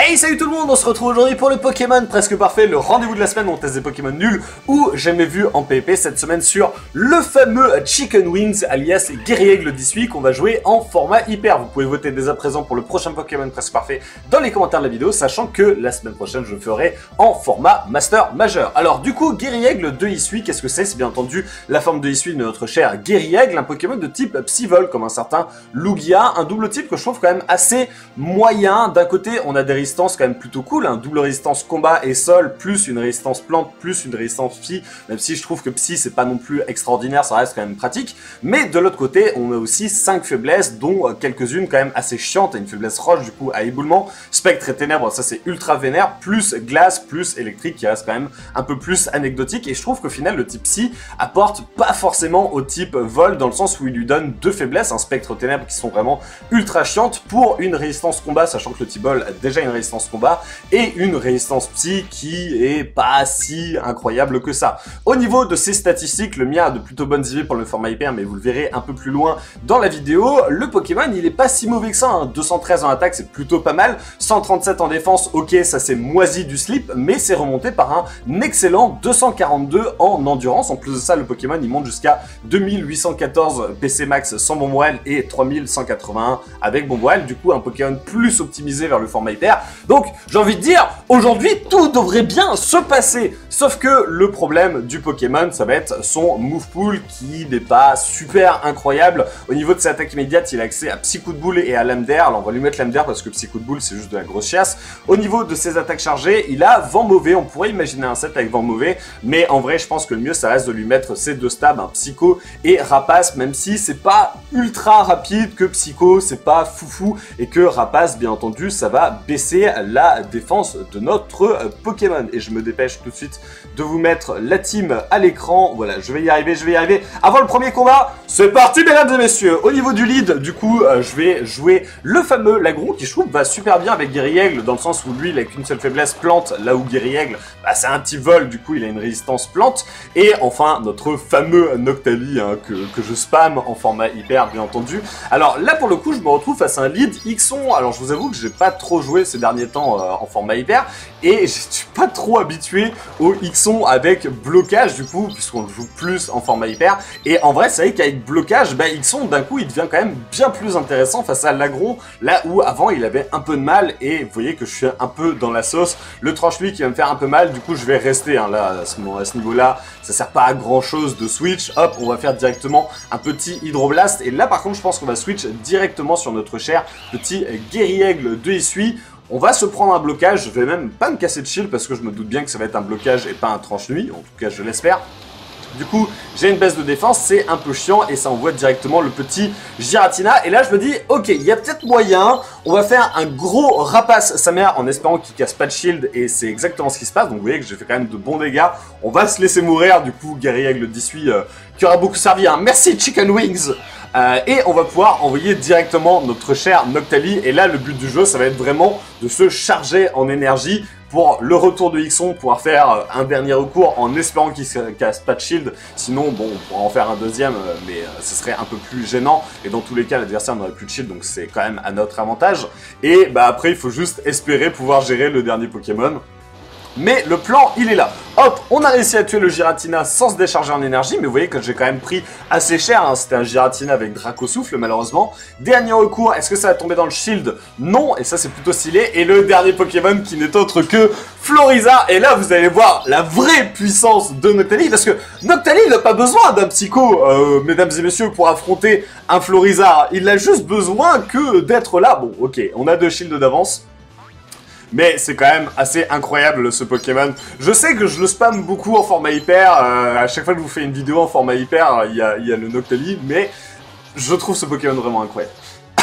Hey, salut tout le monde, on se retrouve aujourd'hui pour le Pokémon presque parfait, le rendez-vous de la semaine où on teste des Pokémon nuls ou jamais vu en PvP cette semaine sur le fameux Chicken Wings alias les Guerriègles 18 qu'on va jouer en format hyper. Vous pouvez voter dès à présent pour le prochain Pokémon presque parfait dans les commentaires de la vidéo, sachant que la semaine prochaine je le ferai en format Master Majeur. Alors du coup, Guerriègle de Hisui, qu'est-ce que c'est? C'est bien entendu la forme de Hisui de notre cher Guerriègle, un Pokémon de type Psyvol comme un certain Lugia, un double type que je trouve quand même assez moyen. D'un côté, on a des résistances quand même plutôt cool, hein, double résistance combat et sol, plus une résistance plante, plus une résistance psy, même si je trouve que psy c'est pas non plus extraordinaire, ça reste quand même pratique. Mais de l'autre côté, on a aussi 5 faiblesses, dont quelques-unes quand même assez chiantes, une faiblesse roche du coup à éboulement, spectre et ténèbres, ça c'est ultra vénère, plus glace, plus électrique qui reste quand même un peu plus anecdotique, et je trouve qu'au final le type psy apporte pas forcément au type vol, dans le sens où il lui donne deux faiblesses, un spectre ténèbres qui sont vraiment ultra chiantes pour une résistance combat, sachant que le type vol a déjà une résistance combat, et une résistance psy qui est pas si incroyable que ça. Au niveau de ses statistiques, le mien a de plutôt bonnes IV pour le format hyper, mais vous le verrez un peu plus loin dans la vidéo. Le Pokémon, il est pas si mauvais que ça, hein. 213 en attaque, c'est plutôt pas mal, 137 en défense, ok, ça c'est moisi du slip, mais c'est remonté par un excellent 242 en endurance. En plus de ça, le Pokémon, il monte jusqu'à 2814 PC max sans Bomboil et 3181 avec Bomboil, du coup un Pokémon plus optimisé vers le format hyper. Donc, j'ai envie de dire, aujourd'hui, tout devrait bien se passer. Sauf que le problème du Pokémon, ça va être son move pool qui n'est pas super incroyable. Au niveau de ses attaques immédiates, il a accès à Psy Coup de Boule et à Lame d'Air. Alors, on va lui mettre Lame d'Air parce que Psy Coup de Boule, c'est juste de la grosse chiasse. Au niveau de ses attaques chargées, il a Vent Mauvais. On pourrait imaginer un set avec Vent Mauvais, mais en vrai, je pense que le mieux, ça reste de lui mettre ses deux stabs, un Psycho et Rapace, même si c'est pas ultra rapide, que Psycho, c'est pas foufou, et que Rapace, bien entendu, ça va baisser la défense de notre Pokémon. Et je me dépêche tout de suite de vous mettre la team à l'écran. Voilà, je vais y arriver, Avant le premier combat, c'est parti mesdames et messieurs. Au niveau du lead, du coup, je vais jouer le fameux Lagron qui je trouve va super bien avec Guerriègle, dans le sens où lui, il a qu'une seule faiblesse, plante, là où Guerriègle, bah, c'est un petit vol, du coup, il a une résistance plante. Et enfin, notre fameux Noctali, hein, que je spam en format hyper, bien entendu. Alors là, pour le coup, je me retrouve face à un lead Xon. Alors, je vous avoue que j'ai pas trop joué ces derniers temps en format hyper, et je suis pas trop habitué au Xon avec blocage, du coup, puisqu'on le joue plus en format hyper. Et en vrai, c'est vrai qu'avec blocage, bah, Xon, d'un coup, il devient quand même bien plus intéressant face à l'Agron, là où avant, il avait un peu de mal, et vous voyez que je suis un peu dans la sauce. Le tranche-lui qui va me faire un peu mal, du coup, je vais rester, hein, là, à ce niveau-là, ça sert pas à grand-chose de switch. Hop, on va faire directement un petit Hydroblast, et là, par contre, je pense qu'on va switch directement sur notre cher petit Guerriègle de Hisui. On va se prendre un blocage, je vais même pas me casser de shield parce que je me doute bien que ça va être un blocage et pas un tranche-nuit, en tout cas je l'espère. Du coup, j'ai une baisse de défense, c'est un peu chiant et ça envoie directement le petit Giratina. Et là, je me dis, ok, il y a peut-être moyen, on va faire un gros Rapace sa mère en espérant qu'il casse pas de shield, et c'est exactement ce qui se passe. Donc vous voyez que j'ai fait quand même de bons dégâts. On va se laisser mourir, du coup, Guerriègle 18 qui aura beaucoup servi. Hein. Merci Chicken Wings. Et on va pouvoir envoyer directement notre cher Noctali. Et là, le but du jeu, ça va être vraiment de se charger en énergie pour le retour de Xon, pouvoir faire un dernier recours en espérant qu'il ne casse pas de shield. Sinon, bon, on pourra en faire un deuxième, mais ce serait un peu plus gênant. Et dans tous les cas, l'adversaire n'aurait plus de shield, donc c'est quand même à notre avantage. Et bah après, il faut juste espérer pouvoir gérer le dernier Pokémon. Mais le plan, il est là. Hop, on a réussi à tuer le Giratina sans se décharger en énergie, mais vous voyez que j'ai quand même pris assez cher, hein. C'était un Giratina avec Draco Souffle, malheureusement. Dernier recours, est-ce que ça va tomber dans le shield? Non, et ça c'est plutôt stylé. Et le dernier Pokémon qui n'est autre que Florizarre. Et là, vous allez voir la vraie puissance de Noctali, parce que Noctali, il n'a pas besoin d'un Psycho, mesdames et messieurs, pour affronter un Florizarre. Il a juste besoin que d'être là. Bon, ok, on a 2 shields d'avance. Mais c'est quand même assez incroyable ce Pokémon. Je sais que je le spam beaucoup en format hyper. À chaque fois que je vous fais une vidéo en format hyper, il y a le Noctali. Mais je trouve ce Pokémon vraiment incroyable.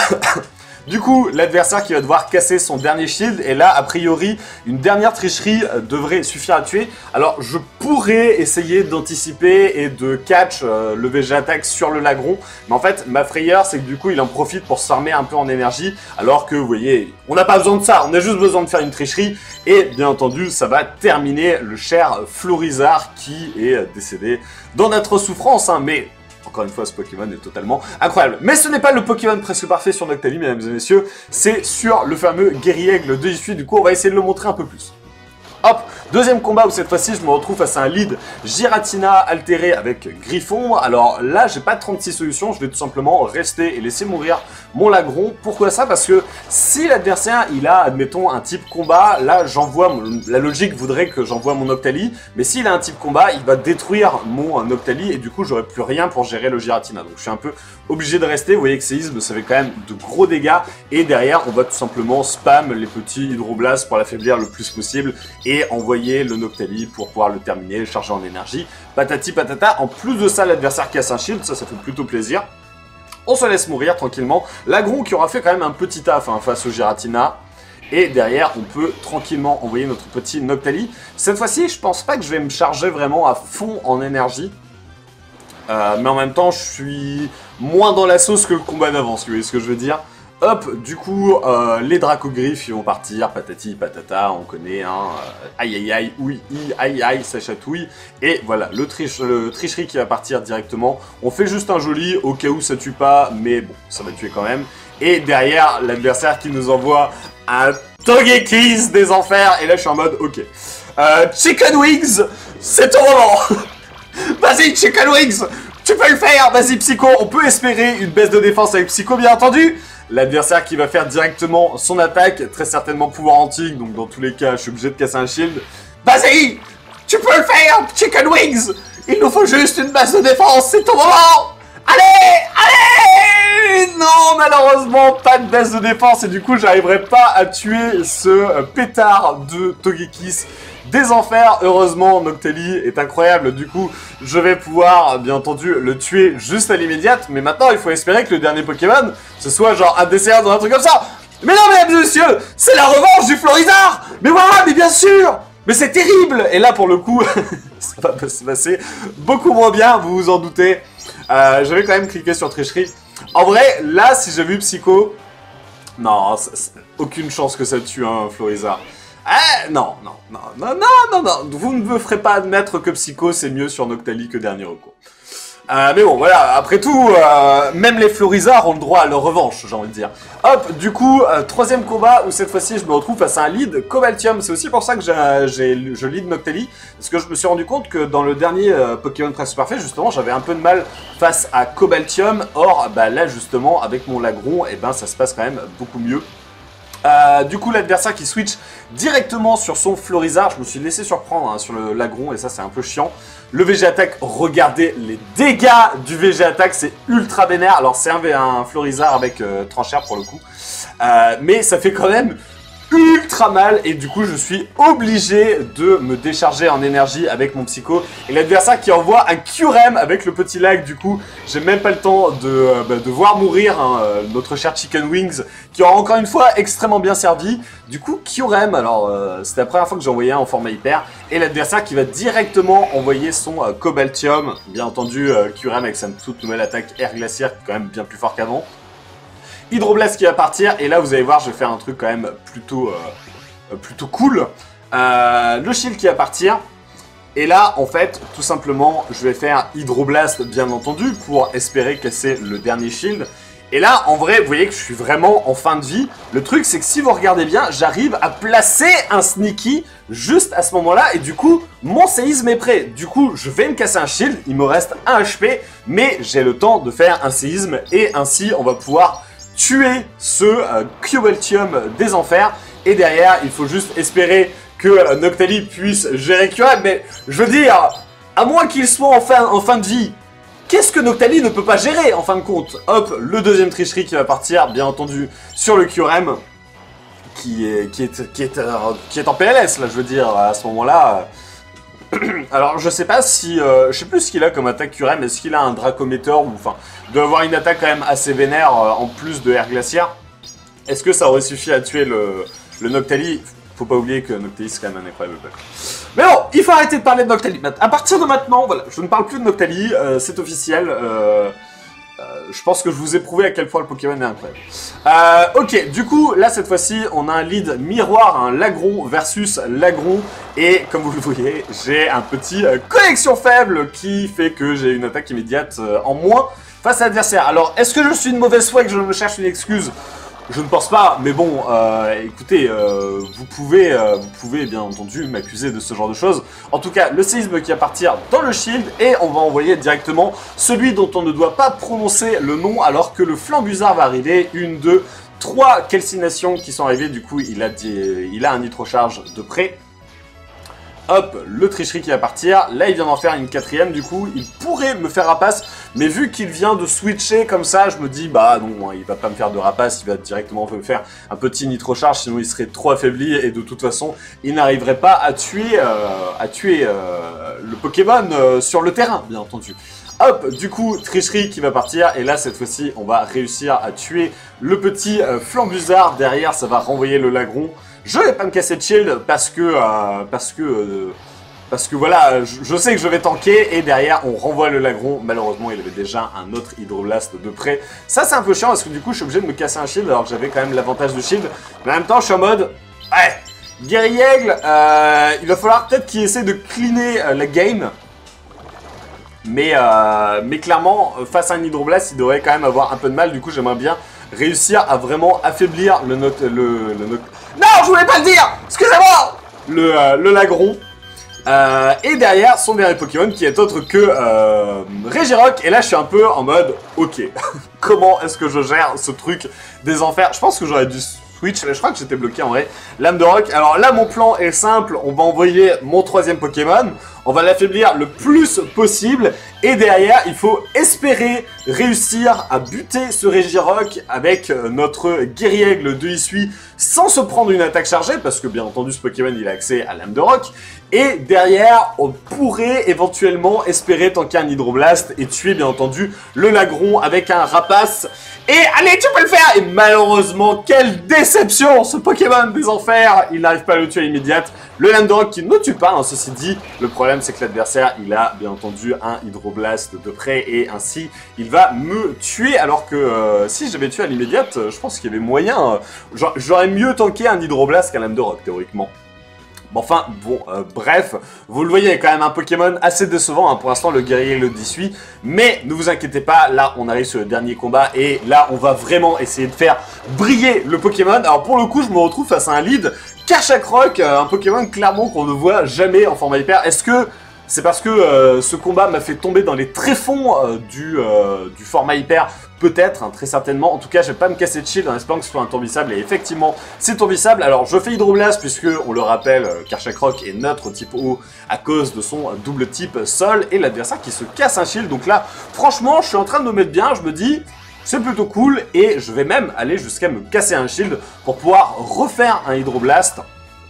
Du coup, l'adversaire qui va devoir casser son dernier shield, et là, a priori, une dernière tricherie devrait suffire à tuer. Alors, je pourrais essayer d'anticiper et de catch le VG attaque sur le Lagron, mais en fait, ma frayeur, c'est que du coup, il en profite pour se farmer un peu en énergie, alors que, vous voyez, on n'a pas besoin de ça, on a juste besoin de faire une tricherie, et bien entendu, ça va terminer le cher Florizarre qui est décédé dans notre souffrance, hein, mais encore une fois, ce Pokémon est totalement incroyable. Mais ce n'est pas le Pokémon presque parfait sur Noctali, mesdames et messieurs, c'est sur le fameux Guerriègle de Hisui. Du coup, on va essayer de le montrer un peu plus. Hop, deuxième combat où cette fois-ci je me retrouve face à un lead Giratina altéré avec Griffon. Alors là j'ai pas 36 solutions, je vais tout simplement rester et laisser mourir mon Lagron. Pourquoi ça? Parce que si l'adversaire il a admettons un type combat, là j'envoie, la logique voudrait que j'envoie mon Noctali, mais s'il a un type combat il va détruire mon Noctali et du coup j'aurai plus rien pour gérer le Giratina. Donc je suis un peu obligé de rester, vous voyez que Séisme ça fait quand même de gros dégâts et derrière on va tout simplement spam les petits Hydroblasts pour l'affaiblir le plus possible et envoyer le Noctali pour pouvoir le terminer, le charger en énergie, patati patata. En plus de ça, l'adversaire casse un shield, ça fait plutôt plaisir. On se laisse mourir tranquillement. Lagron qui aura fait quand même un petit taf face au Giratina. Et derrière, on peut tranquillement envoyer notre petit Noctali. Cette fois-ci, je pense pas que je vais me charger vraiment à fond en énergie. Mais en même temps, je suis moins dans la sauce que le combat d'avance, vous voyez ce que je veux dire? Hop, du coup, les Dracogriffes, ils vont partir, patati, patata, on connaît, hein, aïe aïe aïe, oui, aïe aïe, ça chatouille, et voilà, le tricherie qui va partir directement, on fait juste un joli, au cas où ça tue pas, mais bon, ça va tuer quand même, et derrière, l'adversaire qui nous envoie un Togekiss des enfers, et là je suis en mode, ok, Chicken Wings, c'est ton moment. Vas-y, Chicken Wings, tu peux le faire, vas-y Psycho, on peut espérer une baisse de défense avec Psycho, bien entendu. L'adversaire qui va faire directement son attaque, très certainement pouvoir antique, donc dans tous les cas, je suis obligé de casser un shield. Vas-y, tu peux le faire, Chicken Wings. Il nous faut juste une base de défense, c'est ton moment. Allez, allez. Non, malheureusement, pas de base de défense, et du coup, j'arriverai pas à tuer ce pétard de Togekiss des enfers. Heureusement, Noctali est incroyable, du coup, je vais pouvoir, bien entendu, le tuer juste à l'immédiate, mais maintenant, il faut espérer que le dernier Pokémon, ce soit genre un DCR dans un truc comme ça. Mais non, mesdames et messieurs, c'est la revanche du Florizard. Mais voilà, mais bien sûr. Mais c'est terrible. Et là, pour le coup, ça va se passer beaucoup moins bien, vous vous en doutez. Je vais quand même cliquer sur tricherie. En vrai, là, si j'ai vu Psycho, non, aucune chance que ça tue un Florizard. Non, vous ne me ferez pas admettre que Psycho c'est mieux sur Noctali que dernier recours. Mais bon, voilà, après tout, même les Florizards ont le droit à leur revanche, j'ai envie de dire. Hop, du coup, troisième combat où cette fois-ci je me retrouve face à un lead Cobaltium. C'est aussi pour ça que je lead Noctali, parce que je me suis rendu compte que dans le dernier Pokémon presque parfait, justement, j'avais un peu de mal face à Cobaltium. Or, bah là, justement, avec mon Lagron, et ben, ça se passe quand même beaucoup mieux. Du coup, l'adversaire qui switch directement sur son Florizard, je me suis laissé surprendre hein, sur le Lagron et ça c'est un peu chiant. Le VG Attack, regardez les dégâts du VG Attack, c'est ultra vénère. Alors c'est un Florizard avec tranchère pour le coup, mais ça fait quand même ultra mal et du coup je suis obligé de me décharger en énergie avec mon Psycho et l'adversaire qui envoie un Kyurem avec le petit lag. Du coup j'ai même pas le temps de voir mourir hein, notre cher Chicken Wings qui aura encore une fois extrêmement bien servi. Du coup Kyurem, alors c'était la première fois que j'ai envoyé un en format hyper et l'adversaire qui va directement envoyer son Cobaltium, bien entendu Kyurem avec sa toute nouvelle attaque Air Glaciaire qui est quand même bien plus fort qu'avant. Hydroblast qui va partir, et là vous allez voir, je vais faire un truc quand même plutôt cool. Le shield qui va partir, et là en fait, tout simplement, je vais faire Hydroblast bien entendu pour espérer casser le dernier shield. Et là, en vrai, vous voyez que je suis vraiment en fin de vie. Le truc, c'est que si vous regardez bien, j'arrive à placer un Sneaky juste à ce moment-là. Et du coup, mon séisme est prêt. Du coup, je vais me casser un shield. Il me reste 1 HP. Mais j'ai le temps de faire un séisme. Et ainsi, on va pouvoir tuer ce Cobaltium des enfers. Et derrière, il faut juste espérer que Noctali puisse gérer Kyurem. Mais je veux dire, à moins qu'il soit en fin de vie, qu'est-ce que Noctali ne peut pas gérer en fin de compte? Hop, le deuxième tricherie qui va partir, bien entendu, sur le Kyurem, qui est en PLS, là, je veux dire, à ce moment-là. Alors, je sais pas si... je sais plus ce qu'il a comme attaque Kyurem, est-ce qu'il a un Dracometer, ou enfin, doit avoir une attaque quand même assez vénère, en plus de Air Glaciaire. Est-ce que ça aurait suffi à tuer le Noctali? Faut pas oublier que Noctali c'est quand même un incroyable bug. Mais bon, il faut arrêter de parler de Noctali. À partir de maintenant, voilà, je ne parle plus de Noctali, c'est officiel. Je pense que je vous ai prouvé à quel point le Pokémon est incroyable. Ok, du coup, là, cette fois-ci, on a un lead miroir, un Lagron versus Lagron. Et comme vous le voyez, j'ai un petit connexion faible qui fait que j'ai une attaque immédiate en moins face à l'adversaire. Alors, est-ce que je suis une mauvaise foi et que je me cherche une excuse ? Je ne pense pas, mais bon, écoutez, vous pouvez bien entendu m'accuser de ce genre de choses. En tout cas, le séisme qui va partir dans le shield et on va envoyer directement celui dont on ne doit pas prononcer le nom alors que le Flambuzard va arriver. 1, 2, 3 calcinations qui sont arrivées, du coup il a un nitrocharge de près. Hop, le tricherie qui va partir. Là, il vient d'en faire une 4ème, du coup, il pourrait me faire rapace. Mais vu qu'il vient de switcher comme ça, je me dis, bah non, il va pas me faire de rapace, il va directement me faire un petit nitro-charge, sinon il serait trop affaibli. Et de toute façon, il n'arriverait pas à tuer, le Pokémon sur le terrain, bien entendu. Hop, du coup, tricherie qui va partir. Et là, cette fois-ci, on va réussir à tuer le petit Flambuzard. Derrière, ça va renvoyer le Lagron. Je vais pas me casser de shield parce que voilà, je sais que je vais tanker et derrière on renvoie le Lagron. Malheureusement, il avait déjà un autre Hydroblast de près. Ça, c'est un peu chiant parce que du coup, je suis obligé de me casser un shield alors que j'avais quand même l'avantage de shield. Mais en même temps, je suis en mode, ouais, Guerriègle, il va falloir peut-être qu'il essaie de cleaner la game. Mais clairement, face à un Hydroblast, il devrait quand même avoir un peu de mal. Du coup, j'aimerais bien réussir à vraiment affaiblir le Non, je voulais pas le dire. Excusez-moi. Le Lagron. Et derrière, son dernier Pokémon qui est autre que Regirock. Et là, je suis un peu en mode, ok, comment est-ce que je gère ce truc des enfers? Je pense que j'aurais dû switch, je crois que j'étais bloqué en vrai. Lame de roc. Alors là, mon plan est simple. On va envoyer mon 3ème Pokémon. On va l'affaiblir le plus possible. Et derrière, il faut espérer réussir à buter ce Regirock avec notre Guerriègle de Hisui sans se prendre une attaque chargée. Parce que bien entendu, ce Pokémon, il a accès à Lame de roc. Et derrière, on pourrait éventuellement espérer tanker un Hydroblast et tuer bien entendu le Lagron avec un Rapace. Et allez, tu peux le faire! Et malheureusement, quelle déception! Ce Pokémon des enfers, il n'arrive pas à le tuer à l'immédiate. Le Lame de roc qui ne tue pas, hein, ceci dit. Le problème, c'est que l'adversaire, il a bien entendu un Hydroblast de près et ainsi, il va me tuer. Alors que si j'avais tué à l'immédiate, je pense qu'il y avait moyen. J'aurais mieux tanké un Hydroblast qu'un Lame de roc, théoriquement. Bon, enfin, bon, bref, vous le voyez, il y a quand même un Pokémon assez décevant, hein, pour l'instant, le Guerriègle d'Issui. Mais ne vous inquiétez pas, là, on arrive sur le dernier combat et là, on va vraiment essayer de faire briller le Pokémon. Alors, pour le coup, je me retrouve face à un lead Karchakroc, un Pokémon clairement qu'on ne voit jamais en format hyper. Est-ce que c'est parce que ce combat m'a fait tomber dans les tréfonds du format hyper? Peut-être, hein, très certainement. En tout cas, je vais pas me casser de shield en espérant que ce soit un tombissable. Et effectivement, c'est tombissable. Alors, je fais Hydroblast puisque, on le rappelle, Karchakroc est neutre type eau à cause de son double type sol. Et l'adversaire qui se casse un shield. Donc là, franchement, je suis en train de me mettre bien. Je me dis, c'est plutôt cool. Et je vais même aller jusqu'à me casser un shield pour pouvoir refaire un Hydroblast.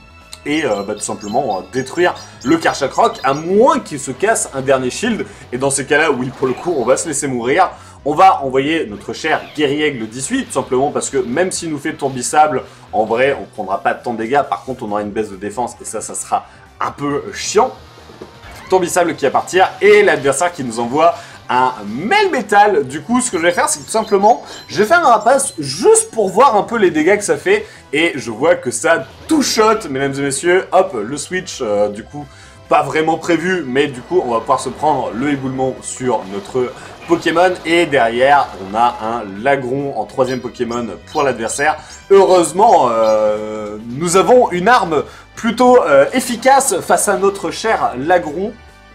Et tout simplement détruire le Karchakroc, à moins qu'il se casse un dernier shield. Et dans ces cas-là, oui, pour le coup, on va se laisser mourir. On va envoyer notre cher Guerriègle d'Issui, tout simplement parce que même s'il nous fait tombissable, en vrai, on prendra pas tant de dégâts. Par contre, on aura une baisse de défense et ça sera un peu chiant. Tombissable qui va partir et l'adversaire qui nous envoie un Melmetal. Du coup, ce que je vais faire, c'est que tout simplement, je vais faire un rapace juste pour voir un peu les dégâts que ça fait. Et je vois que ça two-shot, mesdames et messieurs. Hop, le switch, du coup, pas vraiment prévu, mais du coup, on va pouvoir se prendre le éboulement sur notre Pokémon. Et derrière, on a un Lagron en 3ème Pokémon pour l'adversaire. Heureusement, nous avons une arme plutôt efficace face à notre cher Lagron.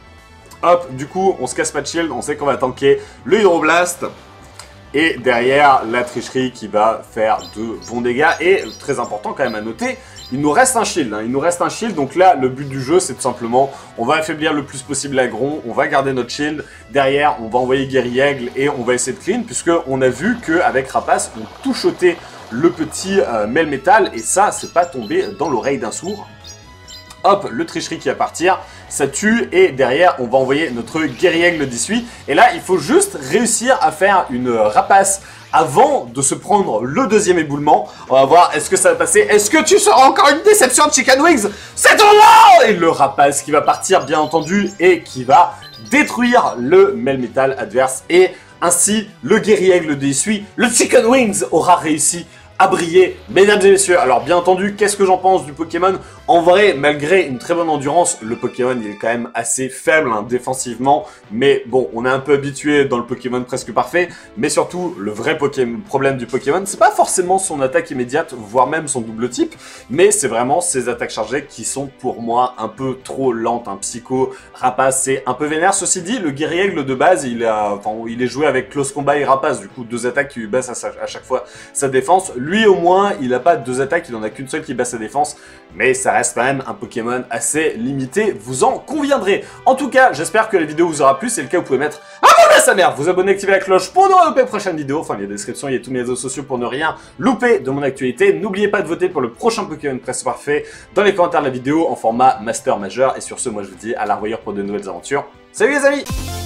Hop, du coup, on se casse pas de shield, on sait qu'on va tanker le Hydroblast. Et derrière, la tricherie qui va faire de bons dégâts. Et très important quand même à noter, il nous reste un shield. Hein, il nous reste un shield, donc là, le but du jeu, c'est tout simplement, on va affaiblir le plus possible Lagron, on va garder notre shield. Derrière, on va envoyer Guerriègle et on va essayer de clean, puisqu'on a vu qu'avec Rapace, on two-shotait le petit Melmetal. Et ça, c'est pas tombé dans l'oreille d'un sourd. Hop, le tricherie qui va partir, ça tue, et derrière, on va envoyer notre Guerriègle d'Issui. Et là, il faut juste réussir à faire une rapace avant de se prendre le 2e éboulement. On va voir, est-ce que ça va passer? Est-ce que tu seras encore une déception de Chicken Wings? C'est ton nom! Et le rapace qui va partir, bien entendu, et qui va détruire le Melmetal adverse. Et Ainsi, le guerrier aigle de Hisui, le Chicken Wings, aura réussi à briller, mesdames et messieurs. Alors bien entendu, qu'est-ce que j'en pense du Pokémon? En vrai, malgré une très bonne endurance, le Pokémon il est quand même assez faible défensivement, mais bon, on est un peu habitué dans le Pokémon presque parfait, mais surtout, le vrai problème du Pokémon, c'est pas forcément son attaque immédiate, voire même son double type, mais c'est vraiment ses attaques chargées qui sont pour moi un peu trop lentes. Un Psycho, Rapace, c'est un peu vénère. Ceci dit, le guerrier aigle de base, il est joué avec Close Combat et Rapace, du coup 2 attaques qui lui baissent à chaque fois sa défense. Lui au moins, il n'a pas 2 attaques, il en a qu'une seule qui baisse sa défense, mais ça reste quand même un Pokémon assez limité, vous en conviendrez. En tout cas, j'espère que la vidéo vous aura plu, si c'est le cas, vous pouvez mettre abonné à sa mère, vous abonner, activer la cloche pour ne rien louper les prochaines vidéos, enfin il y a la description, il y a tous mes réseaux sociaux pour ne rien louper de mon actualité. N'oubliez pas de voter pour le prochain Pokémon presque parfait dans les commentaires de la vidéo en format Master Majeur, et sur ce, moi je vous dis à la revoyure pour de nouvelles aventures. Salut les amis!